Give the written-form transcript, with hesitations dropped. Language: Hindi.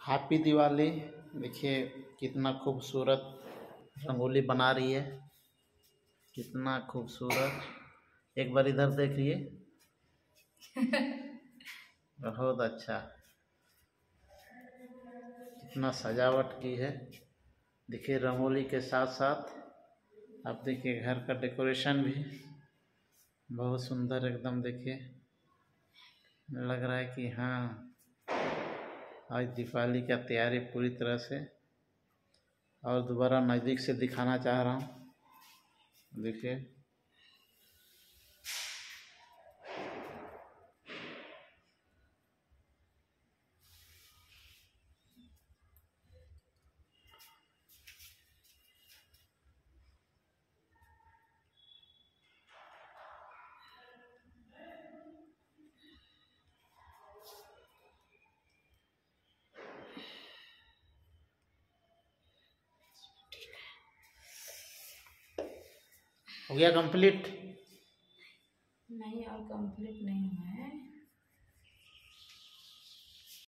हैप्पी दिवाली। देखिए कितना खूबसूरत रंगोली बना रही है, कितना खूबसूरत। एक बार इधर देखिए। बहुत अच्छा, कितना सजावट की है। देखिए रंगोली के साथ साथ आप देखिए घर का डेकोरेशन भी बहुत सुंदर एकदम। देखिए लग रहा है कि हाँ आज दीपावली का तैयारी पूरी तरह से। और दोबारा नज़दीक से दिखाना चाह रहा हूँ, देखिए। हो गया कंप्लीट? नहीं, और कंप्लीट नहीं हुआ है।